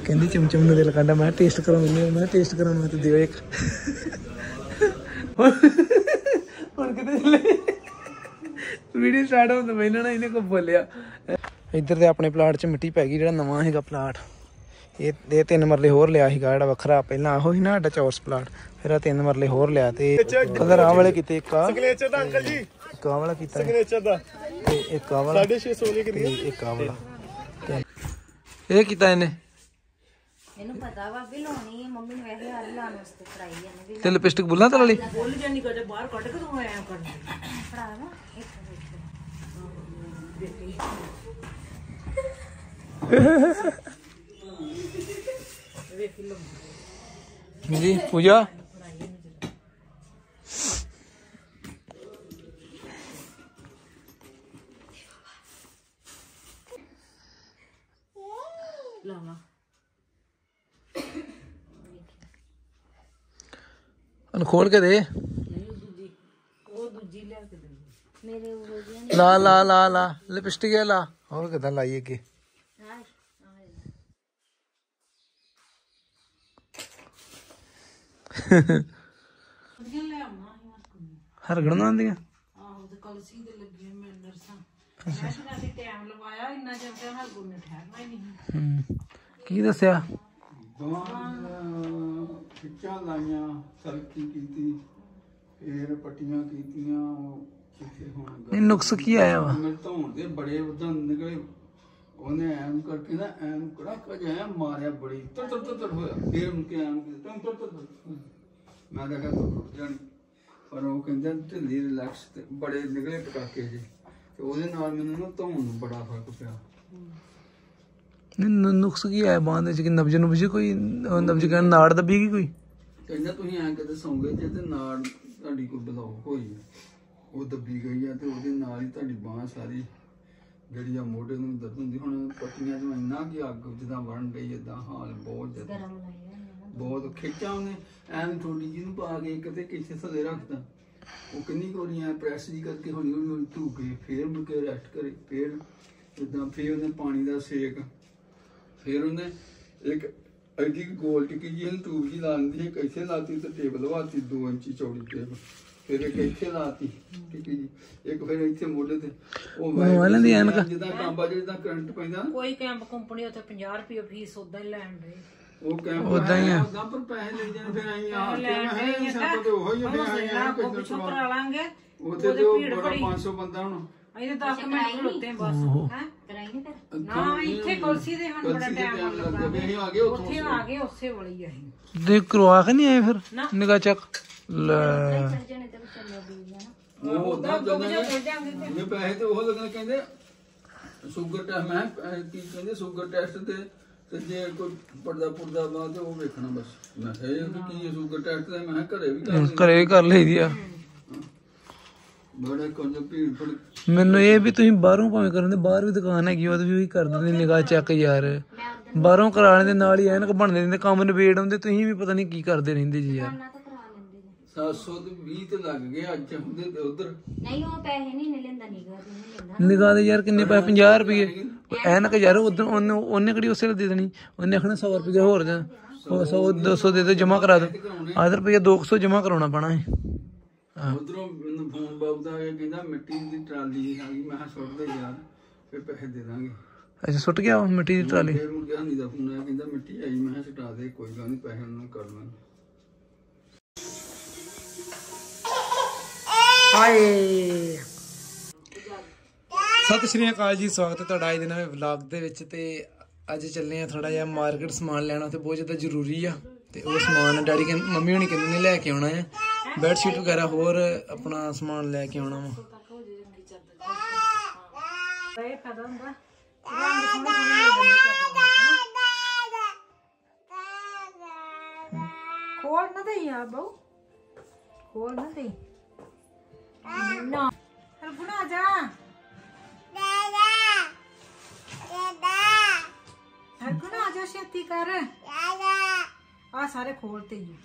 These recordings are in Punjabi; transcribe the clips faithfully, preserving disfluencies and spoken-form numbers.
कहती चमचम ने दिल काटा मैं टेस्ट कराऊंगी मैं टेस्ट करा मैं तो दियो एक वीडियो स्टार्ट होने तो मैंने ना इन्हें को बोलिया इधर तो अपने प्लाट च मिट्टी पै गई जो नवा है प्लाट ये ये तीन मरले होर लिया सीगा जो वखरा पहला आहो ही ना साडा चौरस प्लाट फिर आ तीन मरले होर लिया ते कलर आ वाले कीते एक सिग्नेचर दा अंकल जी एक आ वाला कीता सिग्नेचर दा ते एक आ वाला साढ़े छे सौ वाली कितनी एक आ वाला ये कीता इने ਇਹਨੂੰ ਪਤਾ ਵਾ ਵੀ ਲਾਉਣੀ ਹੈ ਮੰਮੀ ਨੇ ਵੈਸੇ ਹਾਲ ਲਾਉਣ ਵਾਸਤੇ ਫਰਾਈ ਜਾਂਦੇ ਵੀ ਤੇ ਲਿਪਸਟਿਕ ਬੁੱਲਾਂ ਤੇ ਵਾਲੀ ਬੁੱਲ ਜਾਨੀ ਕਦੇ ਬਾਹਰ ਕੱਢ ਕੇ ਤੂੰ ਆਇਆ ਕਰ ਫੜਾ ਨਾ ਇੱਕ मिनट जी पूजा ਲਾਵਾ खोल के दे ਮੇਰੇ ਉਹ ला ला ला ला लिपस्टिक है ला और कितना लाइए के हरगड़ ना आंदियां ਆਹੋ ਤੇ ਕਲਸੀ ਦੇ ਲੱਗੇ ਮੈਂ ਨਰਸਾਂ ਮੈਂ ਤਾਂ ਅਸੀਂ ਟਾਈਮ ਲਵਾਇਆ ਇੰਨਾ ਚਿਰ ਤੇ ਹਰ ਗੁਣ ਨੇ ਠਹਿਰਨਾ ਹੀ ਨਹੀਂ हम्म की दसया ਖਿੱਚਾਂ ਲਾਈਆਂ ਸਲਕੀ ਕੀਤੀ ਫੇਰ ਪੱਟੀਆਂ ਕੀਤੀਆਂ ਕਿੱਥੇ ਹੁਣ नुक्स की आया वा ਮੇਰੇ ਧੌਣ ਦੇ ਬੜੇ ਉਦਾਂ ਨਿਕਲੇ ਉਹਨੇ ਐਮ ਕਰਕੇ ਨਾ ਐਮ ਕੜਾ ਜਿਹਾ ਮਾਰਿਆ ਬੜੀ ਤੜ ਤੜ ਤੜ ਹੋਇਆ ਫੇਰ ਮੁਕੇ ਐਮ ਤੜ ਤੜ ਤੜ ਮੈਂ ਕਿਹਾ ਤੂੰ ਟੁੱਟ ਜਾਣੀ ਪਰ ਉਹ ਕਹਿੰਦਾ ਢਿੱਲੀ ਰਿਲੈਕਸ ਤੇ ਬੜੇ ਨਿਕਲੇ ਪਟਾਕੇ ਜੇ ਤੇ ਉਹਦੇ ਨਾਲ ਮੈਨੂੰ ਨਾ ਧੌਣ ਨੂੰ ਬੜਾ ਫਰਕ ਪਿਆ नुक्स की आया बांध च नब्ज नुब्ज कोई नब्ज कहना नाड़ दबी गई कोई ਕਹਿੰਦਾ ਤੁਸੀਂ ਐਂ ਕਦੇ ਸੌਂਗੇ ਜੇ ਤੇ ਨਾਲ ਤੁਹਾਡੀ ਕੋਈ ਬਲੌਕ ਹੋਈ ਹੈ ਉਹ ਦੱਬੀ ਗਈ ਆ ਤੇ ਉਹਦੇ ਨਾਲ ਹੀ ਤੁਹਾਡੀ ਬਾਂਹ ਸਾਰੀ ਜਿਹੜੀ ਆ ਮੋਢੇ ਨੂੰ ਦਰਦ ਹੁੰਦੀ ਹੁਣ ਪੱਟੀਆਂ ਤੋਂ ਇੰਨਾ ਕਿ ਅੱਗ ਜਿੱਦਾਂ ਵੜਨ ਗਈ ਏਦਾਂ ਹਾਲ ਬਹੁਤ ਜ਼ਿਆਦਾ ਗਰਮ ਲਾਇਆ ਬਹੁਤ ਖਿੱਚਾਂ ਉਹਨੇ ਐਨ ਥੋੜੀ ਜਿਹੀ ਨੂੰ ਪਾ ਕੇ ਕਿਤੇ ਕਿਸੇ ਥੱਲੇ ਰੱਖਦਾ ਉਹ ਕਿੰਨੀ ਕੋਰੀ ਐ ਪ੍ਰੈਸ ਜੀ ਕਰਕੇ ਹੌਲੀ ਹੌਲੀ ਹੌਲੀ ਧੂ ਕੇ ਫੇਰ ਮੁੜ ਕੇ ਰੈਸਟ ਕਰੇ ਫੇਰ ਜਿੱਦਾਂ ਫੇਰ ਉਹਨੇ ਪਾਣੀ ਦਾ ਸੇਕ ਫੇਰ ਉਹਨੇ ਇੱਕ ਐਡੀ ਗੋਲ ਟਿੱਕੀ ਜੀ ਨੂੰ ਟੂਬ ਜੀ ਲਾਉਂਦੀ ਹੈ ਕਿੱਥੇ ਲਾਤੀ ਤੇ ਟੇਬਲ ਵਾਤੀ ਦੋ ਇੰਚੀ ਚੌੜੀ ਟੇਬਲ ਫਿਰ ਇੱਕ ਇੱਥੇ ਲਾਤੀ ਟਿੱਕੀ ਜੀ ਇੱਕ ਫਿਰ ਇੱਥੇ ਮੋਢੇ ਤੇ ਉਹ ਵਾਲਾਂ ਦੀ ਐਨਕ ਜਿੱਦਾਂ ਕਾਂਬਾ ਜਿੱਦਾਂ ਕਰੰਟ ਪੈਂਦਾ ਕੋਈ ਕੈਂਪ ਕੰਪਨੀ ਉੱਥੇ ਪੰਜਾਹ ਰੁਪਏ ਫੀਸ ਉਦਾਂ ਹੀ ਲੈਣ ਦੇ ਉਹ ਕੈਂਪ ਉਦਾਂ ਹੀ ਆ ਉਦਾਂ ਪਰ ਪੈਸੇ ਲੈ ਜਾਣ ਫਿਰ ਆਈ ਆ ਕੇ ਸਭ ਤੇ ਉਹ ਹੀ ਆ ਕੋ ਪਿਛੋਂ ਕਰਾ ਲਾਂਗੇ ਉੱਥੇ ਤੇ ਉਹ ਬੜਾ ਪੰਜ ਸੌ ਬੰਦਾ ਹੁਣ ਅਸੀਂ ਤਾਂ ਦਸ ਮਿੰਟ ਖਲੋਤੇ ਬਸ ਹੈ ਕਰਾਈ ਨਹੀਂ ਫਿਰ ਨਾ ਇੱਥੇ ਕੁਲਸੀ ਦੇ ਹੁਣ ਬੜਾ ਟਾਈਮ ਲੱਗਾ ਵੀ ਅਸੀਂ ਆ ਗਏ ਉੱਥੋਂ ਉੱਥੇ ਆ ਗਏ ਉਸੇ ਵੇਲੇ ਹੀ ਅਸੀਂ देख करवा के नहीं आए फिर निगाह चेक ले ਚੜ ਜਾਣੇ ਤੇ ਚੱਲੇ ਵੀ ਨਾ ਉਹ ਉਦਾਂ ਜਦੋਂ ਇਹ ਪੈਸੇ ਤੇ ਉਹ ਲੱਗਣ ਕਹਿੰਦੇ ਸ਼ੂਗਰ ਟੈਸਟ ਮੈਂ ਕੀ ਕਹਿੰਦੇ ਸ਼ੂਗਰ ਟੈਸਟ ਤੇ ਤੇ ਜੇ ਕੋਈ ਪਰਦਾ ਪੁਰਦਾ ਬਾਅਦ ਤੇ ਉਹ ਵੇਖਣਾ ਬਸ ਮੈਂ ਇਹ ਕੀ ਸ਼ੂਗਰ ਟੈਸਟ ਤੇ ਮੈਂ ਘਰੇ ਵੀ ਕਰ करे कर ले दिया ਬੜਾ ਕੁਝ ਭੀੜ ਫੜ ਮੈਨੂੰ ਇਹ ਵੀ ਤੁਸੀਂ ਬਾਹਰੋਂ ਭਾਵੇਂ ਕਰਨ ਦੇ ਬਾਹਰ ਵੀ ਦੁਕਾਨ ਹੈਗੀ ਉਹ ਵੀ ਕਰ ਦਿੰਦੇ ਨਿਗਾਹ ਚੈੱਕ ਯਾਰ ਬਾਹਰੋਂ ਕਰਾਉਣ ਦੇ ਨਾਲ ਹੀ ਐਨਕ ਬਣਦੇ ਰਹਿੰਦੇ ਕੰਮ ਨਿਬੇੜ ਹੁੰਦੇ ਤੁਸੀਂ ਵੀ ਪਤਾ ਨਹੀਂ ਕੀ ਕਰਦੇ ਰਹਿੰਦੇ ਜੀ ਯਾਰ ਨਾ ਤਾਂ ਕਰਾ ਲੈਂਦੇ ਨੇ ਸੱਤ ਸੌ ਤੇ ਵੀਹ ਤੇ ਲੱਗ ਗਏ ਅੱਜ ਹੁੰਦੇ ਤੇ ਉਧਰ ਨਹੀਂ ਉਹ ਪੈਸੇ ਨਹੀਂ ਨੇ ਲੈਂਦਾ ਨਿਗਾ ਦੇ ਨਹੀਂ ਲੈਂਦਾ ਨਿਗਾਹ ਦੇ ਯਾਰ ਕਿੰਨੇ ਪੈਸੇ ਪੰਜਾਹ ਰੁਪਏ ਐਨਕ ਯਾਰ ਉਦੋਂ ਉਹਨੇ ਉਹਨੇ ਕਿਹੜੀ ਉਸੇ ਦੇ ਦੇਣੀ ਉਹਨੇ ਆਖਣਾ ਸੌ ਰੁਪਏ ਹੋਰ ਦੇ ਸੌ ਦੋ ਸੌ ਦੇ ਦੇ ਜਮਾ ਕਰਾ ਦੋ ਆਹ ਰੁਪਏ ਦੋ ਸੌ ਜਮਾ ਕਰਾਉਣਾ ਪੈਣਾ ਹੈ ਉਧਰੋਂ ਮੈਨੂੰ ਫੋਨ ਬਾਬੂ ਦਾ ਆਇਆ ਕਹਿੰਦਾ ਮਿੱਟੀ ਦੀ ਟਰਾਲੀ ਆ ਗਈ ਮੈਂ ਕਿਹਾ ਸੁੱਟ ਦੇ ਯਾਰ ਫਿਰ ਪੈਸੇ ਦੇ ਦਾਂਗੇ ਅੱਛਾ ਸੁੱਟ ਗਿਆ ਉਹ ਮਿੱਟੀ ਦੀ ਟਰਾਲੀ ਫਿਰ ਮੁੜ ਗਿਆ ਨਹੀਂ ਦਾ ਫੋਨ ਆਇਆ ਕਹਿੰਦਾ ਮਿੱਟੀ ਆਈ ਮੈਂ ਕਿਹਾ ਸੁਟਾ ਦੇ ਕੋਈ ਗੱਲ ਨਹੀਂ ਪੈਸੇ ਉਹਨਾਂ ਨੂੰ ਕਰ ਲਾਂਗੇ ਹਾਏ ਸਤਿ ਸ਼੍ਰੀ ਅਕਾਲ ਜੀ ਸਵਾਗਤ ਹੈ ਤੁਹਾਡਾ ਅੱਜ ਦੇ ਨਵੇਂ ਵਲੌਗ ਦੇ ਵਿੱਚ ਤੇ ਅੱਜ ਚੱਲੇ ਆ ਥੋੜਾ ਜਿਹਾ ਮਾਰਕੀਟ ਸਮਾਨ ਲੈਣਾ ਤੇ ਬਹੁਤ ਜ਼ਿਆਦਾ ਜ਼ਰੂਰੀ ਆ ਤੇ ਉਹ ਸਮਾਨ ਡੈਡੀ ਕਹਿੰਦੇ ਮੰਮੀ ਹੁਣੀ ਕਹਿੰਦੇ ਨੇ ਲੈ ਕੇ ਆਉਣਾ ਹੈ ਬੈੱਡ ਸ਼ੀਟ ਵਗੈਰਾ ਹੋਰ ਆਪਣਾ ਸਮਾਨ ਲੈ ਕੇ ਆਉਣਾ ਵਾ ਇਹ ਫਾਇਦਾ ਹੁੰਦਾ ਖੋਲ ਨਾ ਦੇ ਆ ਬਹੁ ਖੋਲ ਨਾ ਦੇ ਨਾ ਹਰ ਗੁਣਾ ਜਾ ਹਰ ਗੁਣਾ ਜਾ ਛੇਤੀ ਕਰ ਆ ਸਾਰੇ ਖੋਲਤੇ ਜੀ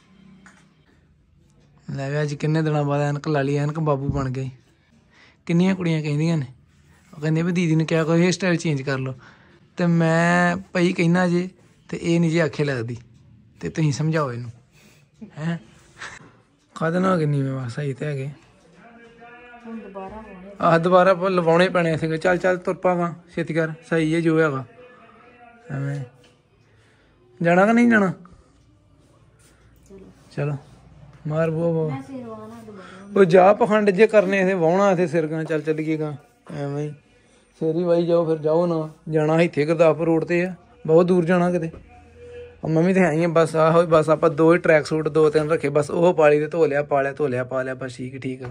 ਲੈ ਵੀ ਅੱਜ ਕਿੰਨੇ ਦਿਨਾਂ ਬਾਅਦ ਐਨਕ ਲਾ ਲਈ ਐਨਕ ਬਾਬੂ ਬਣ ਗਈ ਕਿੰਨੀਆਂ ਕੁੜੀਆਂ ਕਹਿੰਦੀਆਂ ਨੇ ਉਹ ਕਹਿੰਦੇ ਵੀ ਦੀਦੀ ਨੂੰ ਕਿਹਾ ਕੋਈ ਹੇਅਰ ਸਟਾਈਲ ਚੇਂਜ ਕਰ ਲਓ ਤੇ ਮੈਂ ਭਾਈ ਕਹਿਣਾ ਜੇ ਤੇ ਇਹ ਨਹੀਂ ਜੀ ਆਖੇ ਲੱਗਦੀ ਤੇ ਤੁਸੀਂ ਸਮਝਾਓ ਇਹਨੂੰ ਹੈ ਕਾਹਦੇ ਨਾਲ ਕਿ ਨੀਵੇਂ ਵਾ ਸਹੀ ਤੇ ਹੈਗੇ ਆਹ ਦੁਬਾਰਾ ਆਪਾਂ ਲਵਾਉਣੇ ਪੈਣੇ ਸੀਗੇ ਚੱਲ ਚੱਲ ਤੁਰ ਪਾਗਾ ਛੇਤੀ ਕਰ ਸਹੀ ਹੈ ਜੋ ਹੈਗਾ ਐਵੇਂ ਜਾਣਾ ਕਿ ਨਹੀਂ ਜਾਣਾ ਚਲੋ ਮਾਰ ਬੋ ਬੋ ਉਹ ਜਾ ਪਖੰਡ ਜੇ ਕਰਨੇ ਇਥੇ ਵਾਹੁਣਾ ਇਥੇ ਸਿਰਕਾਂ ਚੱਲ ਚੱਲੀਏਗਾ ਐਵੇਂ ਹੀ ਸੇਰੀ ਵਾਈ ਜਾਓ ਫਿਰ ਜਾਓ ਨਾ ਜਾਣਾ ਇੱਥੇ ਗੁਰਦਾਸਪੁਰ ਰੋਡ ਤੇ ਆ ਬਹੁਤ ਦੂਰ ਜਾਣਾ ਕਿਤੇ ਮੰਮੀ ਤੇ ਆਈ ਆ ਬਸ ਆਹੋ ਬਸ ਆਪਾਂ ਦੋ ਹੀ ਟਰੈਕ ਸੂਟ ਦੋ ਤਿੰਨ ਰੱਖੇ ਬਸ ਉਹ ਪਾਲੀ ਤੇ ਧੋ ਲਿਆ ਪਾ ਲਿਆ ਧੋ ਲਿਆ ਪਾ ਲਿਆ ਬਸ ਠੀਕ ਠੀਕ ਆ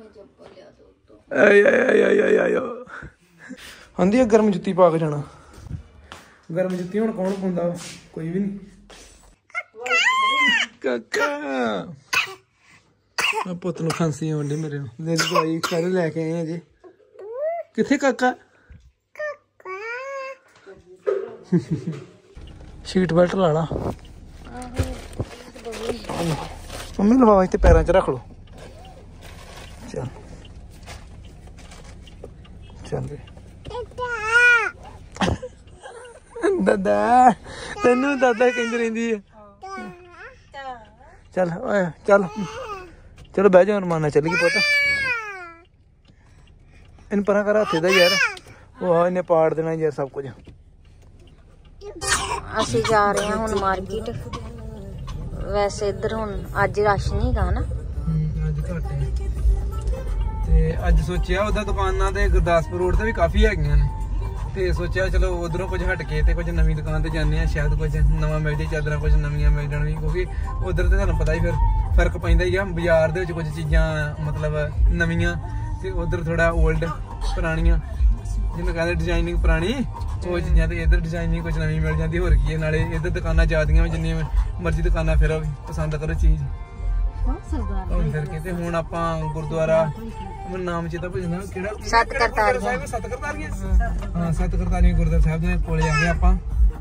ਆਏ ਆਏ ਆਏ ਆਏ ਆਏ ਆਂਦੀ ਆ ਗਰਮ ਜੁੱਤੀ ਪਾ ਕੇ ਜਾਣਾ ਗਰਮ ਜੁੱਤੀ ਹੁਣ ਕੌਣ ਪਾਉਂਦਾ ਕੋਈ ਵੀ ਨਹੀਂ ਕਾਕਾ ਆ ਪੁੱਤ ਨੂੰ ਖਾਂਸੀ ਆਉਂਦੀ ਮੇਰੇ ਨੂੰ ਲੈ ਦਵਾਈ ਸਾਰੇ ਲੈ ਕੇ ਆਏ ਅਜੇ ਕਿੱਥੇ ਕਾਕਾ ਸੀਟ ਬੈਲਟ ਲਾ ਲਾ ਮੰਮੀ ਲਵਾ ਇੱਥੇ ਪੈਰਾਂ 'ਚ ਰੱਖ ਲਓ ਚੱਲ ਚੱਲ ਦਾਦਾ ਤੈਨੂੰ ਦਾਦਾ ਕਹਿੰਦੀ ਰਹਿੰਦੀ ਹੈ ਚੱਲ ਓਏ ਚੱਲ ਚਲੋ ਬਹਿ ਜਾ ਰਮਾਨਾ ਚੱਲ ਗਈ ਪੁੱਤ ਇਹਨੂੰ ਪਰਾਂ ਕਰ ਹੱਥੇ ਦਾ ਯਾਰ ਉਹ ਇਹਨੇ ਪਾੜ ਦੇਣਾ ਯਾਰ ਸਭ ਕੁਝ ਅਸੀਂ ਜਾ ਰਹੇ ਹਾਂ ਹੁਣ ਮਾਰਕੀਟ ਵੈਸੇ ਇੱਧਰ ਹੁਣ ਅੱਜ ਰਸ਼ ਨਹੀਂ ਹੈਗਾ ਨਾ ਅੱਜ ਘੱਟ ਹੈ ਤੇ ਅੱਜ ਸੋਚਿਆ ਉਹਦਾ ਦੁਕਾਨਾਂ ਤੇ ਗੁਰਦਾਸਪੁਰ ਰੋਡ ਤੇ ਵੀ ਕਾਫੀ ਹੈਗੀਆਂ ਨੇ ਤੇ ਸੋਚਿਆ ਚਲੋ ਉਧਰੋਂ ਕੁਝ ਹਟ ਕੇ ਤੇ ਕੁਝ ਨਵੀਂ ਦੁਕਾਨ ਤੇ ਜਾਂਦੇ ਆ ਸ਼ਾਇਦ ਕੁਝ ਨਵਾਂ ਮਿਲ ਜੇ ਚਾਦਰਾਂ ਕੁਝ ਨਵੀਆਂ ਮਿਲ ਜਾਣਗੀਆਂ ਕਿਉਂਕਿ ਉਧਰ ਤੇ ਤੁਹਾਨੂੰ ਪਤਾ ਹੀ ਫਿਰ ਫਰਕ ਪੈਂਦਾ ਹੀ ਆ ਬਾਜ਼ਾਰ ਦੇ ਵਿੱਚ ਕੁਝ ਚੀਜ਼ਾਂ ਮਤਲਬ ਨਵੀਆਂ ਤੇ ਉਧਰ ਥੋੜਾ 올ਡ ਪੁਰਾਣੀਆਂ ਜਿਹਨੂੰ ਕਹਿੰਦੇ ਡਿਜ਼ਾਈਨਿੰਗ ਪੁਰਾਣੀ ਉਹ ਚੀਜ਼ਾਂ ਤੇ ਇੱਧਰ ਡਿਜ਼ਾਈਨਿੰਗ ਕੁਝ ਨਵੀਂ ਮਿਲ ਜਾਂਦੀ ਹੋਰ ਕੀ ਹੈ ਨਾਲੇ ਇੱਧਰ ਦੁਕਾਨਾਂ ਜ਼ਿਆਦੀਆਂ ਜਿੰਨੀਆਂ ਮਰਜ਼ੀ ਦੁਕਾਨਾਂ ਫਿਰ ਪਸੰਦ ਕਰੋ ਚੀਜ਼ ਉਹ ਫਿਰ ਕੇ ਤੇ ਹੁਣ ਆਪਾਂ ਗੁਰਦੁਆਰਾ ਮੈਨੂੰ ਨਾਮ ਚੇਤਾ ਭੁੱਲ ਜਾਂਦਾ ਕਿਹੜਾ ਸੱਤ ਕਰਤਾਰੀਆਂ ਸੱਤ ਕਰਤਾਰੀਆਂ ਹਾਂ ਸੱਤ ਕਰਤਾਰੀਆਂ ਗੁਰਦੁਆਰਾ ਸਾਹਿਬ ਦੇ ਕੋਲੇ ਆ ਗਏ ਆਪਾਂ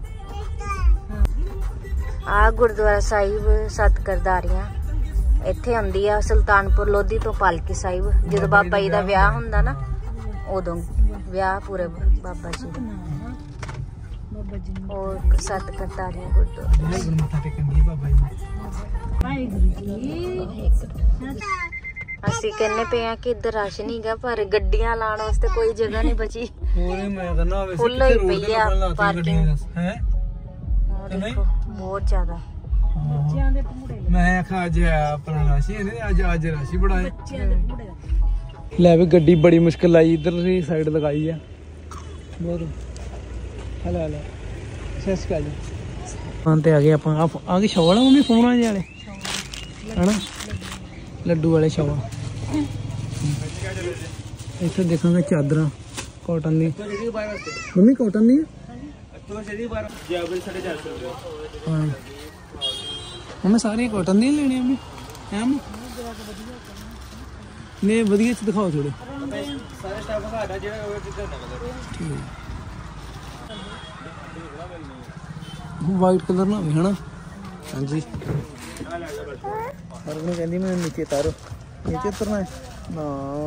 ਆ ਗੁਰਦੁਆਰਾ ਸਾਹਿਬ ਸੱਤ ਕਰਤਾਰੀਆਂ ਇੱਥੇ ਆਉਂਦੀ ਆ ਸੁਲਤਾਨਪੁਰ ਲੋਧੀ ਤੋਂ ਪਾਲਕੀ ਸਾਹਿਬ ਜਦੋਂ ਬਾਬਾ ਜੀ ਦਾ ਵਿਆਹ ਹੁੰਦਾ ਨਾ ਉਦੋਂ ਵਿਆਹ ਪੂਰੇ ਬਾਬਾ ਜੀ ਦਾ ਉਹ ਸੱਤ ਕਰਤਾਰੀਆਂ ਗੁਰਦੁਆਰਾ ਮੱਥਾ ਟੇਕਣ ਦੀ ਬਾਬਾ ਜੀ ਅਸੀਂ ਕਹਿੰਨੇ ਪਏ ਆ ਕਿ ਇੱਧਰ ਰਸ਼ ਨਹੀਂ ਗਾ ਪਰ ਗੱਡੀਆਂ ਲਾਉਣ ਵਾਸਤੇ ਕੋਈ ਜਗ੍ਹਾ ਨਹੀਂ ਬਚੀ ਪੂਰੇ ਮੈਂ ਕਹਿੰਦਾ ਵੈਸੇ ਫੁੱਲ ਹੋਈ ਪਈ ਆ ਪਾਰਕਿੰਗ ਹੈ ਦੇਖੋ ਬਹੁਤ ਜ਼ਿਆਦਾ ਮੈਂ ਆਖਿਆ ਅੱਜ ਆਪਣਾ ਰਾਸ਼ੀ ਇਹਨੇ ਅੱਜ ਅੱਜ ਰਾਸ਼ੀ ਬੜਾ ਹੈ ਲੈ ਵੀ ਗੱਡੀ ਬੜੀ ਮੁਸ਼ਕਿਲ ਲਾਈ ਇੱਧਰ ਦੀ ਸਾਈਡ ਲਗਾਈ ਆ ਬਹੁਤ ਹਲਾ ਹਲਾ ਸੈਸ ਕਾ ਜੀ ਹਾਂ ਤੇ ਆ ਗਏ ਆਪਾਂ ਆ ਗਏ ਸ਼ੌਲ ਆ ਮੰਮੀ ਫੋਨ ਆ ਜੇ ਵਾਲੇ ਹਨਾ ਲੱਡੂ ਵਾਲੇ ਸ਼ੌਲ ਇੱਥੇ ਦੇਖਾਂਗੇ ਚਾਦਰਾਂ ਕਾਟਨ ਦੀ ਮੰਮੀ ਕਾਟਨ ਦੀ ਹਾਂ ਮੰਮੀ ਸਾਰੀ ਕਾਟਨ ਦੀਆਂ ਲੈਣੀਆਂ ਮੰਮੀ ਹੈ ਮੰਮੀ ਨੇ ਵਧੀਆ ਚ ਦਿਖਾਓ ਥੋੜੇ ਸਾਰੇ ਸਟਾਫ ਦਿਖਾਣਾ ਜਿਹੜਾ ਉਹ ਜਿੱਦਾਂ ਨਾ ਕਲਰ ਠੀਕ ਵਾਈਟ ਕਲਰ ਨਾ ਹੋਵੇ ਹਨਾ ਹਾਂਜੀ ਹਰ ਨੂੰ ਕਹਿੰਦੀ ਮੈਂ ਨੀਚੇ ਤਾਰੋ ਨੀਚੇ ਉਤਰਨਾ ਹੈ ਨਾ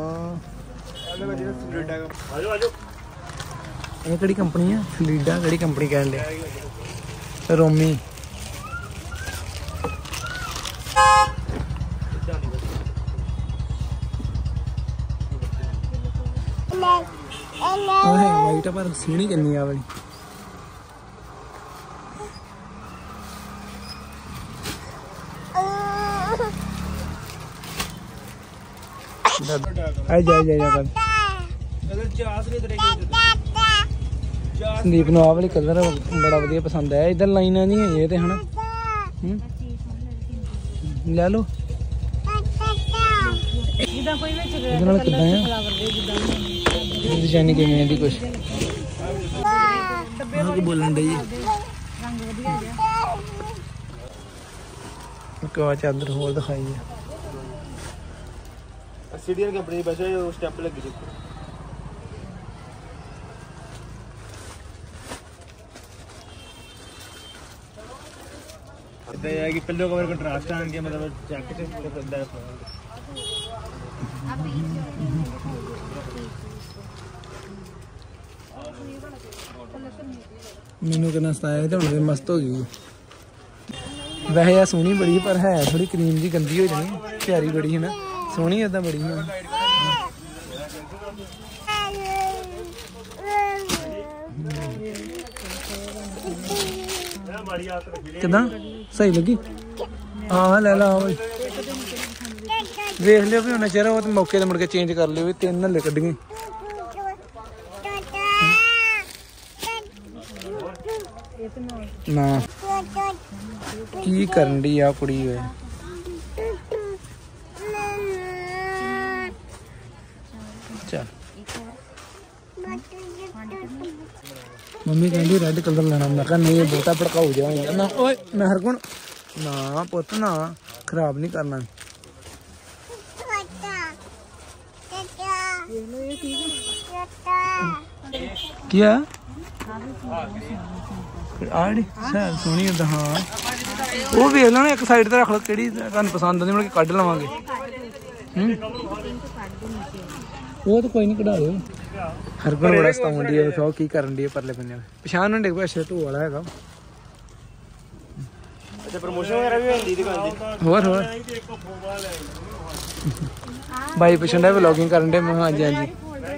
ਆਜੋ ਆਜੋ ਇਹ ਕਿਹੜੀ ਕੰਪਨੀ ਆ ਫਲੀਡਾ ਕਿਹੜੀ ਕੰਪਨੀ ਕਹਿਣ ਦੇ ਰੋਮੀ ਉਹ ਹੈ ਵਾਈਟ ਪਰ ਸੋਹਣੀ ਕਿੰਨੀ ਆ ਵਾਲੀ ਆ ਜਾ ਜਾ ਜਾ ਕਰ ਸੰਦੀਪ ਨੂੰ ਆਹ ਵਾਲੀ ਕਲਰ ਬੜਾ ਵਧੀਆ ਪਸੰਦ ਆਇਆ ਇਧਰ ਲਾਈਨਾਂ ਨਹੀਂ ਇਹ ਤੇ ਹਨਾ ਲੈ ਲਓ ਇਹਦਾ ਕੋਈ ਵਿੱਚ ਇਹਦੇ ਨਾਲ ਕਿੱਦਾਂ ਆ ਡਿਜ਼ਾਈਨ ਕਿਵੇਂ ਦੀ ਕੁਛ ਆਹ ਕੀ ਬੋਲਣ ਡਈ ਰੰਗ ਵਧੀਆ ਜਿਹਾ ਇੱਕ ਆ ਚਾਦਰ ਹੋਰ ਦਿਖਾਈ ਆ सीडीएल कंपनी बचा है वो स्टेप लगी देखो इतना है कि पिल्लो कवर कंट्रास्ट आ गया मतलब जैकेट से बंदा है ਮੈਨੂੰ ਕਿੰਨਾ ਸਤਾਇਆ ਤੇ ਹੁਣ ਤੇ ਮਸਤ ਹੋ ਗਈ। ਵੈਸੇ ਆ ਸੋਹਣੀ ਬੜੀ ਪਰ ਹੈ ਥੋੜੀ ਕਰੀਮ ਜੀ ਗੰਦੀ ਹੋ ਜਾਣੀ, ਪਿਆਰੀ ਬੜੀ ਹੈ ਨਾ, ਸੋਹਣੀ ਏਦਾਂ ਬੜੀ ਨਾ। ਕਿਦਾਂ ਸਹੀ ਲੱਗੀ? ਹਾਂ ਲੈ ਲਾ ਬਈ, ਵੇਖ ਲਿਓ ਵੀ ਹੁਣ ਚਿਹਰਾ ਉਹ ਤੇ ਮੌਕੇ ਤੇ ਮੁੜ ਕੇ ਚੇਂਜ ਕਰ ਲਿਓ ਵੀ ਤਿੰਨ ਹਲੇ ਕੱਢੀਆਂ। ਨਾ ਕੀ ਕਰਨ ਦੀ ਆ ਕੁੜੀ ਓਏ। ਚੱਲ ਮੰਮੀ ਕਹਿੰਦੀ ਰੈੱਡ ਕਲਰ ਲੈਣਾ, ਮੈਂ ਕਿਹਾ ਨਹੀਂ ਬਹੁਤਾ ਭੜਕਾਊ ਜਾਏਗਾ ਨਾ। ਓਏ ਮੈਂ ਹਰਗੁਣ ਨਾ ਪੁੱਤ ਨਾ ਖਰਾਬ ਨਹੀਂ ਕਰਨਾ। ਕੀ ਆ ਆੜੀ ਸਹਿ ਸੋਹਣੀ ਏਦਾਂ। ਹਾਂ ਉਹ ਵੇਖ ਲੈਣਾ ਇੱਕ ਸਾਈਡ ਤੇ ਰੱਖ ਲਓ, ਕਿਹੜੀ ਤੁਹਾਨੂੰ ਪਸੰਦ ਆਉਂਦੀ ਮੁੜ ਕੇ ਕੱਢ ਲਵਾਂਗੇ। ਹੂੰ ਉਹ ਤਾਂ ਕੋਈ ਨਹੀਂ ਕਢਾ ਲਿਓ। ਹਰਗੁਣ ਬੜਾ ਸਤਾਉਣ ਦੀ ਹੈ, ਕੀ ਕਰਨ ਦੀ ਪਰਲੇ ਬੰਨੇ ਪਛਾਣ ਨੂੰ ਡਿੱਗ ਪਿਆ ਢੋ ਵਾਲਾ ਹੈਗਾ। ਅੱਛਾ ਪ੍ਰਮੋਸ਼ਨ ਵਗੈਰਾ ਵੀ ਹੁੰਦੀ ਦੁਕਾਨ ਦੀ। ਹੋਰ ਹੋਰ ਬਾਈ ਪੁੱਛਣ ਦਾ ਵਲੌਗਿੰਗ ਕਰਨ ਦੇ। ਮੈਂ ਹਾਂਜੀ ਹਾਂਜੀ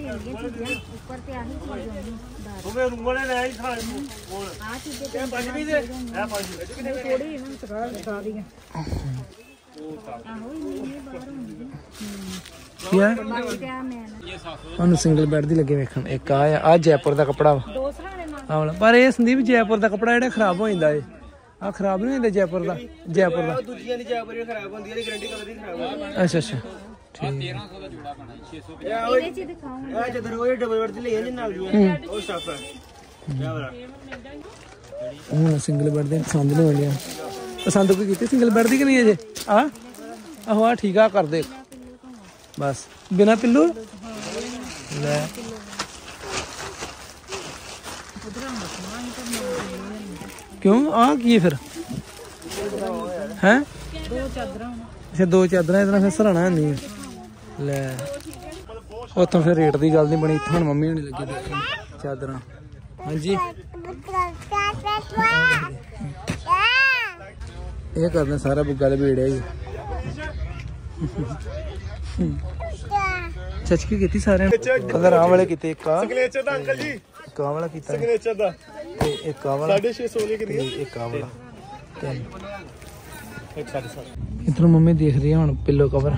ਉਹਨੂੰ ਸਿੰਗਲ ਬੈੱਡ ਦੀ ਲੱਗੇ ਵੇਖਣ। ਇੱਕ ਆ ਆ ਜੈਪੁਰ ਦਾ ਕੱਪੜਾ ਵਾ, ਪਰ ਇਹ ਸੰਦੀਪ ਜੈਪੁਰ ਦਾ ਕੱਪੜਾ ਜਿਹੜਾ ਖਰਾਬ ਹੋ ਜਾਂਦਾ ਏ। ਆ ਖਰਾਬ ਨਹੀਂ ਹੁੰਦਾ ਜੈਪੁਰ ਦਾ? ਜੈਪੁਰ ਦਾ ਦੂਜੀਆਂ ਦੀ ਜੈਪੁਰ ਖਰਾਬ ਹੁੰਦੀ ਹੈ, ਗਾਰੰਟੀ ਕਲਰ ਦੀ ਖਰਾਬ ਹੁੰਦੀ। ਅੱਛਾ ਅੱਛਾ ਤੇਰਾਂ ਸੌ ਦਾ ਜੋੜਾ ਬਣਾ ਛੇ ਸੌ ਇਹਦੇ ਚ ਦਿਖਾਉਂਗਾ। ਇਹ ਜਦੋਂ ਉਹ ਡਬਲ ਬੈੱਡ ਦੀ ਲਈ ਜਾਂਦੇ ਨਾਲ ਦੀਆਂ ਉਹ ਸਟਾਫ ਹੈ। ਹੁਣ ਸਿੰਗਲ ਬੈੱਡ ਦੇ ਪਸੰਦ ਨਹੀਂ ਆਉਂਦੀਆਂ। ਪਸੰਦ ਕੋਈ ਕੀਤੀ ਸਿੰਗਲ ਬੈੱਡ ਦੀ ਕਿ ਨਹੀਂ ਅਜੇ? ਆ ਆਹੋ ਆ ਠੀਕ ਆ ਕਰ ਦੇ ਬਸ ਬਿਨਾ ਪਿੱਲੂ ਲੈ। ਕਿਉਂ ਆ ਕੀ ਫਿਰ ਹੈ? ਅੱਛਾ ਦੋ ਚਾਦਰਾਂ ਇਹਦੇ ਨਾਲ ਫਿਰ ਸਰਾਣਾ ਨਹੀਂ ਲੈ। ਉੱਥੋਂ ਫਿਰ ਰੇਟ ਦੀ ਗੱਲ ਨਹੀਂ ਬਣੀ, ਇੱਥੇ ਹੁਣ ਮੰਮੀ ਹੋਣੀ ਲੱਗੀ ਦੇਖਣ ਚਾਦਰਾਂ। ਹਾਂਜੀ ਇਹ ਕਰਨਾ ਸਾਰਾ ਬੁੱਗਾ ਲਬੇੜਿਆ ਜੀ। ਚਚਕੀ ਕੀਤੀ ਸਾਰਿਆਂ ਅਗਰ ਆਹ ਵਾਲੇ ਕੀਤੇ। ਇੱਕ ਆ ਸਿਗਨੇਚਰ ਦਾ ਅੰਕਲ ਜੀ, ਇੱਕ ਆਹ ਵਾਲਾ ਕੀਤਾ ਸਿਗਨੇਚਰ ਦਾ, ਤੇ ਇੱਕ ਆਹ ਵਾਲਾ ਸਾਢੇ ਛੇ ਸੌ ਦੀ ਕਿੰਨੀ, ਇੱਕ ਆਹ ਵਾਲਾ ਤਿੰਨ ਇੱਕ ਸਾਢੇ ਸੱਤ। ਇੱਧਰੋਂ ਮੰਮੀ ਦੇਖ ਰਹੀ ਆ ਹੁਣ pillow cover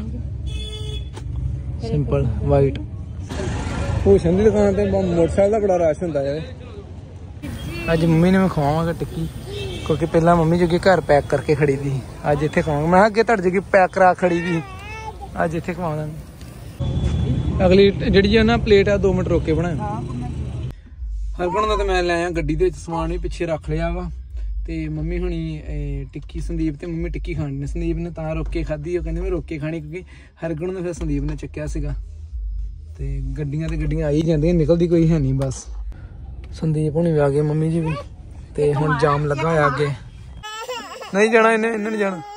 simple white. Bhushan ਦੀ ਦੁਕਾਨ ਤੇ ਮੋਟਰਸਾਈਕਲ ਦਾ ਬੜਾ ਰਸ਼ ਹੁੰਦਾ ਯਾਰ। ਅੱਜ ਮੰਮੀ ਨੇ ਮੈਂ ਖਵਾਵਾਂਗਾ ਟਿੱਕੀ, ਕਿਉਂਕਿ ਪਹਿਲਾਂ ਮੰਮੀ ਜੋਗੀ ਘਰ ਪੈਕ ਕਰਕੇ ਖੜੀ ਦੀ, ਅੱਜ ਇੱਥੇ ਖਵਾਵਾਂਗਾ। ਮੈਂ ਅੱਗੇ ਤੁਹਾਡੇ ਜੋਗੀ ਪੈਕ ਕਰਾ ਖੜੀ ਦੀ, ਅੱਜ ਇੱਥੇ ਖਵਾਉਣਾ। ਅਗਲੀ ਜਿਹੜੀ ਆ ਨਾ ਪਲੇਟ ਆ ਦੋ ਮਿੰਟ ਰੋਕ ਕੇ ਬਣਾਇਆ। ਹਰਗੁਣ ਦਾ ਤਾਂ ਮੈਂ ਲੈ ਆਇਆ ਗੱਡੀ ਦੇ ਵਿੱਚ, ਸਮਾਨ ਵੀ ਪਿੱਛੇ ਰੱਖ ਲਿਆ ਵਾ। ਤੇ ਮੰਮੀ ਹੁਣੀ ਟਿੱਕੀ ਸੰਦੀਪ ਤੇ ਮੰਮੀ ਟਿੱਕੀ ਖਾਣੀ ਨੇ, ਸੰਦੀਪ ਨੇ ਤਾਂ ਰੋਕ ਕੇ ਖਾਧੀ। ਉਹ ਕਹਿੰਦੇ ਮੈਂ ਰੋਕ ਕੇ ਖਾਣੀ ਕਿਉਂਕਿ ਹਰਗੁਣ ਨੂੰ ਫਿਰ ਸੰਦੀਪ ਨੇ ਚੱਕਿਆ ਸੀਗਾ। ਤੇ ਗੱਡੀਆਂ ਤੇ ਗੱਡੀਆਂ ਆਈ ਜਾਂਦੀਆਂ, ਨਿਕਲਦੀ ਕੋਈ ਹੈ ਨਹੀਂ। ਬਸ ਸੰਦੀਪ ਹੁਣੀ ਵੀ ਆ ਗਏ, ਮੰਮੀ ਜੀ ਵੀ। ਤੇ ਹੁਣ ਜਾਮ ਲੱਗਾ ਹੋਇਆ ਅੱਗੇ, ਨਹੀਂ ਜਾਣਾ ਇਹਨੇ, ਇਹਨੇ ਨਹੀਂ ਜਾਣਾ।